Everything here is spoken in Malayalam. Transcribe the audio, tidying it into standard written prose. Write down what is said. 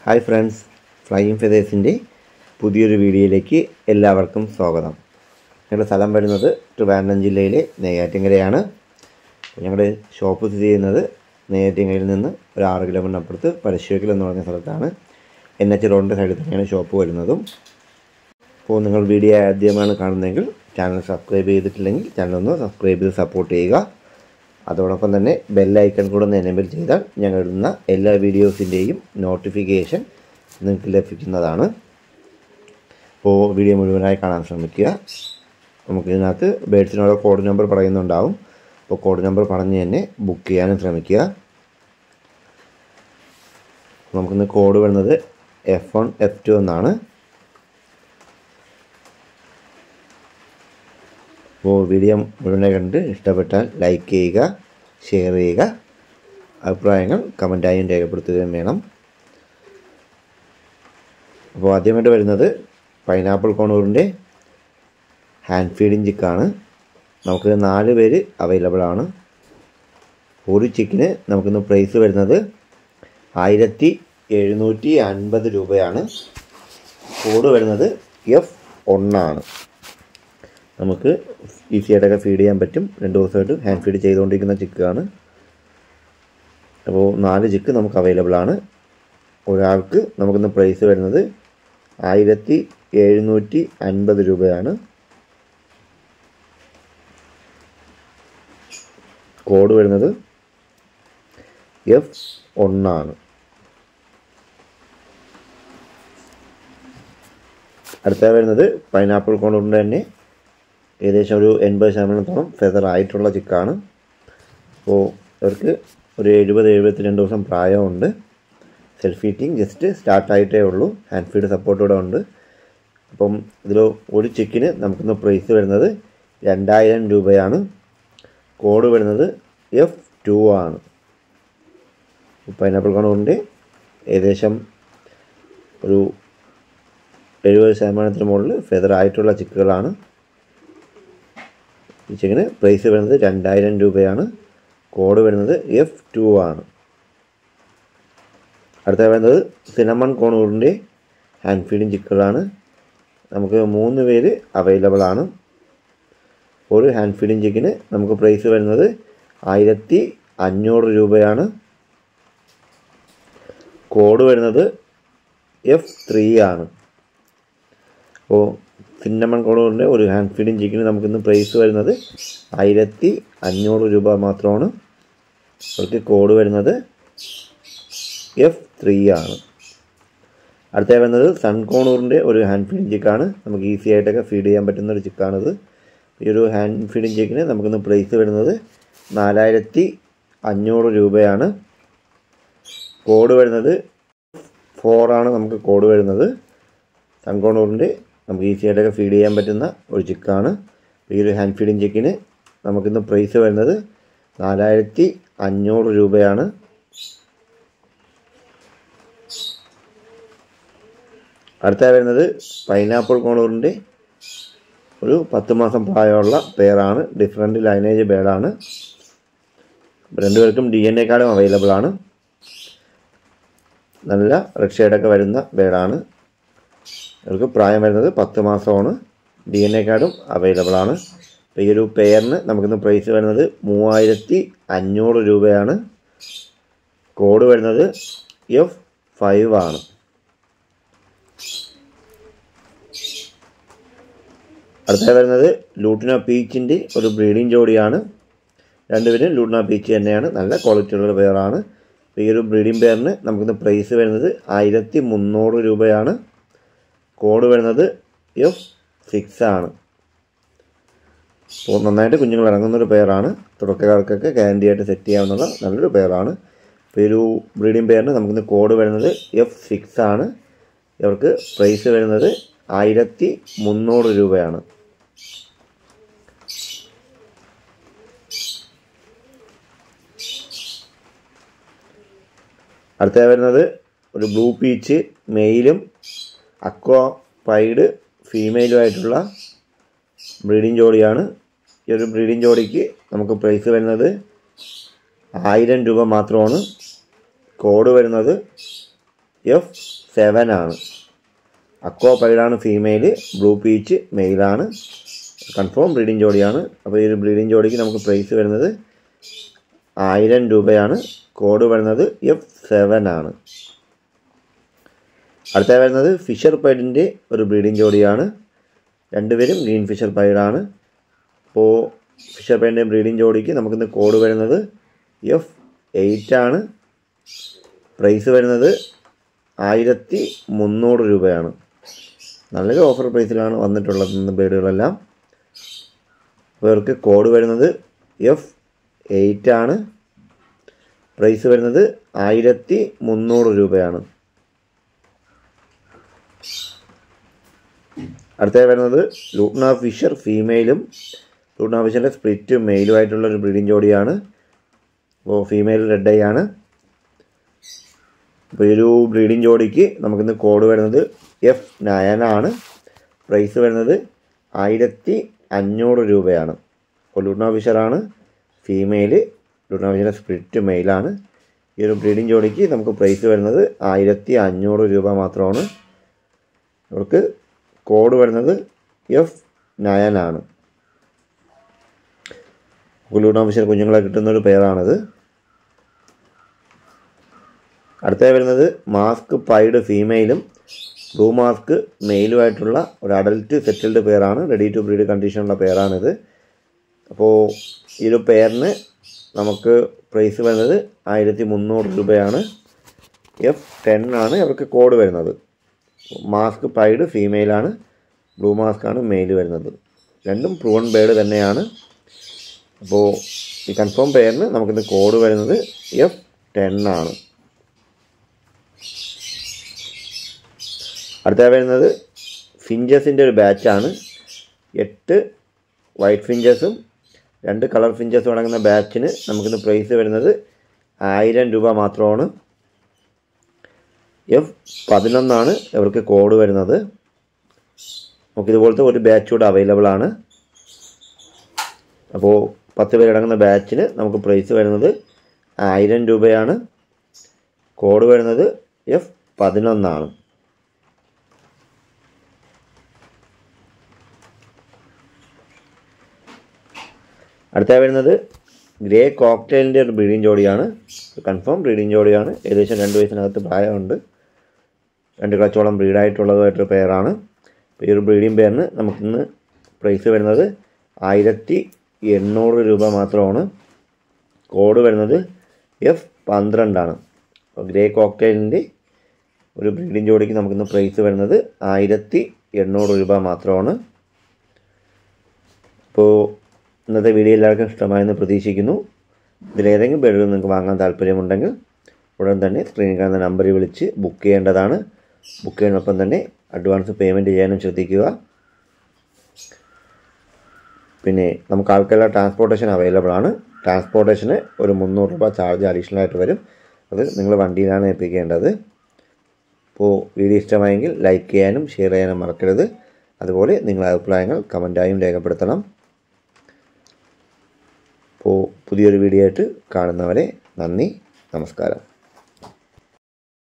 ഹായ് ഫ്രണ്ട്സ്, ഫ്ലൈയിങ് ഫെതേഴ്സിൻ്റെ പുതിയൊരു വീഡിയോയിലേക്ക് എല്ലാവർക്കും സ്വാഗതം. ഞങ്ങളുടെ സ്ഥലം വരുന്നത് ട്രിവാൻഡ്രം ജില്ലയിലെ നെയ്യാറ്റിൻകരയാണ്. ഞങ്ങളുടെ ഷോപ്പ് സ്ഥിതി ചെയ്യുന്നത് നെയ്യാറ്റിൻകരയിൽ നിന്ന് ഒരു 6 കിലോമീറ്റർ അപ്പുറത്ത് പരശുവയ്ക്കൽ എന്ന് പറഞ്ഞ സ്ഥലത്താണ്. NH റോഡിൻ്റെ സൈഡിൽ തന്നെയാണ് ഷോപ്പ് വരുന്നതും. അപ്പോൾ നിങ്ങൾ വീഡിയോ ആദ്യമാണ് കാണുന്നതെങ്കിൽ ചാനൽ സബ്സ്ക്രൈബ് ചെയ്തിട്ടില്ലെങ്കിൽ ചാനൽ ഒന്ന് സബ്സ്ക്രൈബ് ചെയ്ത് സപ്പോർട്ട് ചെയ്യുക. അതോടൊപ്പം തന്നെ ബെല്ലൈക്കൺ കൂടെ ഒന്ന് എനേബിൾ ചെയ്താൽ ഞങ്ങളിടുന്ന എല്ലാ വീഡിയോസിൻ്റെയും നോട്ടിഫിക്കേഷൻ നിങ്ങൾക്ക് ലഭിക്കുന്നതാണ്. അപ്പോൾ വീഡിയോ മുഴുവനായി കാണാൻ ശ്രമിക്കുക. നമുക്കിതിനകത്ത് ബേഡ്സിനുള്ള കോഡ് നമ്പർ പറയുന്നുണ്ടാവും. അപ്പോൾ കോഡ് നമ്പർ പറഞ്ഞ് തന്നെ ബുക്ക് ചെയ്യാനും ശ്രമിക്കുക. നമുക്കിന്ന് കോഡ് വരുന്നത് F1 F2 എന്നാണ്. അപ്പോൾ വീഡിയോ മുഴുവനായി കണ്ട് ഇഷ്ടപ്പെട്ടാൽ ലൈക്ക് ചെയ്യുക, ഷെയർ ചെയ്യുക, അഭിപ്രായങ്ങൾ കമൻറ്റായും രേഖപ്പെടുത്തുകയും വേണം. അപ്പോൾ ആദ്യമായിട്ട് വരുന്നത് പൈനാപ്പിൾ കോണൂറിൻ്റെ ഹാൻഡ് ഫീഡിങ് ചിക്കാണ്. നമുക്ക് 4 പേര് അവൈലബിൾ ആണ്. ഒരു ചിക്കിന് നമുക്കിന്ന് പ്രൈസ് വരുന്നത് 1750 രൂപയാണ്. കോഡ് വരുന്നത് F1 ആണ്. നമുക്ക് ഈസി ആയിട്ടൊക്കെ ഫീഡ് ചെയ്യാൻ പറ്റും. 2 ദിവസമായിട്ട് ഹാൻഡ് ഫീഡ് ചെയ്തുകൊണ്ടിരിക്കുന്ന ചിക്കാണ്. അപ്പോൾ 4 ചിക്ക് നമുക്ക് അവൈലബിൾ ആണ്. ഒരാൾക്ക് നമുക്കിന്ന് പ്രൈസ് വരുന്നത് 1750 രൂപയാണ്. കോഡ് വരുന്നത് F1 ആണ്. അടുത്ത വരുന്നത് പൈനാപ്പിൾ കോണൂറിൻ്റെ തന്നെ ഏകദേശം ഒരു 80% ഫെദർ ആയിട്ടുള്ള ചിക്കാണ്. അപ്പോൾ അവർക്ക് ഒരു 70-72 ദിവസം പ്രായമുണ്ട്. സെൽഫ് ഫീറ്റിംഗ് ജസ്റ്റ് സ്റ്റാർട്ടായിട്ടേ ഉള്ളൂ. ഹാൻഡ് ഫീഡ് സപ്പോർട്ടോടെ ഉണ്ട്. അപ്പം ഇതിൽ ഒരു ചിക്കിന് നമുക്കിന്ന് പ്രൈസ് വരുന്നത് 2000 രൂപയാണ്. കോഡ് വരുന്നത് F2 ആണ്. പൈനാപ്പിൾ കോണൂറിൻ്റെ ഏകദേശം ഒരു 70% മുകളിൽ ഫെദർ ആയിട്ടുള്ള ചിക്കുകളാണ്. ഈ ചിക്കന് പ്രൈസ് വരുന്നത് 2000 രൂപയാണ്. കോഡ് വരുന്നത് F2 ആണ്. അടുത്ത വരുന്നത് സിനമൺ കോണൂറിൻ്റെ ഹാൻഡ് ഫീഡിങ് ചിക്കുകളാണ്. നമുക്ക് 3 പേര് അവൈലബിൾ ആണ്. ഒരു ഹാൻഡ് ഫീഡിങ് ചിക്കിന് നമുക്ക് പ്രൈസ് വരുന്നത് 1500 രൂപയാണ്. കോഡ് വരുന്നത് F3 ആണ്. അപ്പോൾ സിന്നമൺ കോണൂറിൻ്റെ ഒരു ഹാൻഡ് ഫീഡിങ് ചിക്കന് നമുക്കിന്ന് പ്രൈസ് വരുന്നത് 1500 രൂപ മാത്രമാണ്. അവർക്ക് കോഡ് വരുന്നത് F3 ആണ്. അടുത്ത വരുന്നത് സൺ കോണൂറിൻ്റെ ഒരു ഹാൻഡ് ഫീഡിങ് ചിക്കാണ്. നമുക്ക് ഈസി ആയിട്ടൊക്കെ ഫീഡ് ചെയ്യാൻ പറ്റുന്ന ഒരു ചിക്കാണിത്. ഈ ഒരു ഹാൻഡ് ഫീഡിങ് ചിക്കിന് നമുക്കിന്ന് പ്രൈസ് വരുന്നത് 4500 രൂപയാണ്. കോഡ് വരുന്നത് F4 ആണ്. നമുക്ക് കോഡ് വരുന്നത് സൺ കോണൂറിൻ്റെ നമുക്ക് ഈസി ആയിട്ടൊക്കെ ഫീഡ് ചെയ്യാൻ പറ്റുന്ന ഒരു ചിക്കാണ്. ഈ ഒരു ഹാൻഡ് ഫീഡിങ് ചിക്കിന് നമുക്കിന്ന് പ്രൈസ് വരുന്നത് 4500 രൂപയാണ്. അടുത്ത വരുന്നത് പൈനാപ്പിൾ കോണൂറിൻ്റെ ഒരു 10 മാസം പ്രായമുള്ള പെയറാണ്. Different lineage ബേഡാണ്. 2 പേർക്കും DNA കാർഡും അവൈലബിൾ ആണ്. നല്ല റെഡ് ഷെയ്ഡൊക്കെ വരുന്ന ബേഡാണ്. അവർക്ക് പ്രായം വരുന്നത് 10 മാസമാണ്. DNA കാർഡും അവൈലബിൾ ആണ്. അപ്പോൾ ഈ ഒരു പെയറിന് നമുക്കിന്ന് പ്രൈസ് വരുന്നത് 3500 രൂപയാണ്. കോഡ് വരുന്നത് F5 ആണ്. അടുത്ത വരുന്നത് ലൂട്ടിനോ പീച്ചിൻ്റെ ഒരു ബ്രീഡിംഗ് ജോഡിയാണ്. 2 പേരും ലൂട്ടിനോ പീച്ച് തന്നെയാണ്. നല്ല ക്വാളിറ്റിയുള്ള പെയറാണ്. അപ്പോൾ ഈ ഒരു ബ്രീഡിംഗ് പെയറിന് നമുക്കിന്ന് പ്രൈസ് വരുന്നത് 1300 രൂപയാണ്. കോഡ് വരുന്നത് F6 ആണ്. അപ്പോൾ നന്നായിട്ട് കുഞ്ഞുങ്ങൾ ഇറങ്ങുന്നൊരു പെയറാണ്. തുടക്കക്കാർക്കൊക്കെ ഗ്യാരണ്ടി ആയിട്ട് സെറ്റ് ചെയ്യാവുന്ന നല്ലൊരു പെയറാണ്. അപ്പോൾ ഈ ഒരു ബ്രീഡിംഗ് പെയറിന് നമുക്കിന്ന് കോഡ് വരുന്നത് F6 ആണ്. ഇവർക്ക് പ്രൈസ് വരുന്നത് 1300 രൂപയാണ്. അടുത്ത വരുന്നത് ഒരു ബ്ലൂ പീച്ച് മെയിലും അക്വാ പൈഡ് ഫീമെയിലുമായിട്ടുള്ള ബ്രീഡിംഗ് ജോഡിയാണ്. ഈ ഒരു ബ്രീഡിംഗ് ജോഡിക്ക് നമുക്ക് പ്രൈസ് വരുന്നത് 1000 രൂപ മാത്രമാണ്. കോഡ് വരുന്നത് F7 ആണ്. അക്വ പൈഡാണ് ഫീമെയിൽ, ബ്ലൂ പീച്ച് മെയിലാണ്. കൺഫേം ബ്രീഡിംഗ് ജോഡിയാണ്. അപ്പോൾ ഈ ഒരു ബ്രീഡിംഗ് ജോഡിക്ക് നമുക്ക് പ്രൈസ് വരുന്നത് 1000 രൂപയാണ്. കോഡ് വരുന്നത് F7 ആണ്. അടുത്ത വരുന്നത് ഫിഷർ പൈഡിൻ്റെ ഒരു ബ്രീഡിംഗ് ജോഡിയാണ്. രണ്ടുപേരും ഗ്രീൻ ഫിഷർ പൈഡാണ്. അപ്പോൾ ഫിഷർ പൈഡിൻ്റെ ബ്രീഡിംഗ് ജോഡിക്ക് നമുക്കിന്ന് കോഡ് വരുന്നത് F8 ആണ്. പ്രൈസ് വരുന്നത് 1300 രൂപയാണ്. നല്ലൊരു ഓഫർ പ്രൈസിലാണ് വന്നിട്ടുള്ളത് ഇന്ന് ബേഡുകളെല്ലാം. ഇവർക്ക് കോഡ് വരുന്നത് F8 ആണ്. പ്രൈസ് വരുന്നത് 1300 രൂപയാണ്. അടുത്തതായി വരുന്നത് ലൂട്ട്ന ഫിഷർ ഫീമെയിലും ലൂട്ട്ന ഫിഷറിൻ്റെ സ്പ്ലിറ്റ് മെയിലുമായിട്ടുള്ള ഒരു ബ്രീഡിംഗ് ജോഡിയാണ്. അപ്പോൾ ഫീമെയിൽ റെഡ് ഐ ആണ്. അപ്പോൾ ഈ ഒരു ബ്രീഡിംഗ് ജോഡിക്ക് നമുക്കിന്ന് കോഡ് വരുന്നത് F9 ആണ്. പ്രൈസ് വരുന്നത് 1500 രൂപയാണ്. അപ്പോൾ ലൂട്ട്ന ഫിഷറാണ് ഫീമെയിൽ, ലൂട്ട്ന ഫിഷറിൻ്റെ സ്പ്ലിറ്റ് മെയിലാണ്. ഈ ഒരു ബ്രീഡിംഗ് ജോഡിക്ക് നമുക്ക് പ്രൈസ് വരുന്നത് 1500 രൂപ മാത്രമാണ്. അവർക്ക് കോഡ് വരുന്നത് F9 ആണ്. ലൂട്ട്ന ഫിഷർ കുഞ്ഞുങ്ങളെ കിട്ടുന്നൊരു പേരാണിത്. അടുത്ത വരുന്നത് മാസ്ക് പൈഡ് ഫീമെയിലും ബ്ലൂ മാസ്ക് മെയിലുമായിട്ടുള്ള ഒരു അഡൽട്ട് സെറ്റിൽഡ് പെയറാണ്. റെഡി ടു ബ്രീഡ് കണ്ടീഷനുള്ള പെയറാണിത്. അപ്പോൾ ഈ ഒരു പെയറിന് നമുക്ക് പ്രൈസ് വരുന്നത് 1300 രൂപയാണ്. F10 ആണ് അവർക്ക് കോഡ് വരുന്നത്. മാസ്ക് പൈഡ് ഫീമെയിലാണ്, ബ്ലൂ മാസ്ക് ആണ് മെയിൽ വരുന്നത്. രണ്ടും പ്രൂവൺ ബേഡ് തന്നെയാണ്. അപ്പോൾ ഈ കൺഫേം പെയറിന് നമുക്കിന്ന് കോഡ് വരുന്നത് F10 ആണ്. അടുത്ത വരുന്നത് ഫിഞ്ചസിൻ്റെ ഒരു ബാച്ചാണ്. 8 വൈറ്റ് ഫിഞ്ചസും 2 കളർ ഫിഞ്ചസും അടങ്ങുന്ന ബാച്ചിന് നമുക്കിന്ന് പ്രൈസ് വരുന്നത് 1000 രൂപ മാത്രമാണ്. F11 ആണ് ഇവർക്ക് കോഡ് വരുന്നത്. നമുക്കിതുപോലത്തെ ഒരു ബാച്ച് കൂടെ അവൈലബിൾ ആണ്. അപ്പോൾ 10 പേരടങ്ങുന്ന ബാച്ചിന് നമുക്ക് പ്രൈസ് വരുന്നത് 1000 രൂപയാണ്. കോഡ് വരുന്നത് F11 ആണ്. അടുത്ത വരുന്നത് ഗ്രേ കോക്ടെയിലിൻ്റെ ഒരു ബ്രീഡിംഗ് ജോഡിയാണ്. കൺഫേം ബ്രീഡിംഗ് ജോഡിയാണ്. ഏകദേശം 2 വയസ്സിനകത്ത് പ്രായമുണ്ട്. 2 ക്ലച്ചോളം ബ്രീഡായിട്ടുള്ളതായിട്ടൊരു പെയറാണ്. ഈ ഒരു ബ്രീഡിംഗ് പെയറിന് നമുക്കിന്ന് പ്രൈസ് വരുന്നത് 1800 രൂപ മാത്രമാണ്. കോഡ് വരുന്നത് F12 ആണ്. അപ്പോൾ ഗ്രേ കോക്ടെയിലിൻ്റെ ഒരു ബ്രീഡിംഗ് ജോഡിക്ക് നമുക്കിന്ന് പ്രൈസ് വരുന്നത് 1800 രൂപ മാത്രമാണ്. അപ്പോൾ ഇന്നത്തെ വീഡിയോ എല്ലാവർക്കും ഇഷ്ടമായെന്ന് പ്രതീക്ഷിക്കുന്നു. ഇതിലേതെങ്കിലും ബെഡുകൾ നിങ്ങൾക്ക് വാങ്ങാൻ താല്പര്യമുണ്ടെങ്കിൽ ഉടൻ തന്നെ സ്ക്രീനിൽ കാണുന്ന നമ്പറിൽ വിളിച്ച് ബുക്ക് ചെയ്യേണ്ടതാണ്. ബുക്ക് ചെയ്യുന്നതിനൊപ്പം തന്നെ അഡ്വാൻസ് പേയ്മെൻറ്റ് ചെയ്യാനും ശ്രദ്ധിക്കുക. പിന്നെ നമുക്ക് ആൾക്കെല്ലാം ട്രാൻസ്പോർട്ടേഷൻ അവൈലബിൾ ആണ്. ട്രാൻസ്പോർട്ടേഷന് ഒരു 300 രൂപ ചാർജ് അഡീഷണൽ ആയിട്ട് വരും. അത് നിങ്ങൾ വണ്ടിയിലാണ് ഏൽപ്പിക്കേണ്ടത്. അപ്പോൾ വീഡിയോ ഇഷ്ടമായെങ്കിൽ ലൈക്ക് ചെയ്യാനും ഷെയർ ചെയ്യാനും മറക്കരുത്. അതുപോലെ നിങ്ങളുടെ അഭിപ്രായങ്ങൾ കമൻറ്റായും രേഖപ്പെടുത്തണം. അപ്പോൾ പുതിയൊരു വീഡിയോ ആയിട്ട് കാണുന്നവരെ നന്ദി, നമസ്കാരം.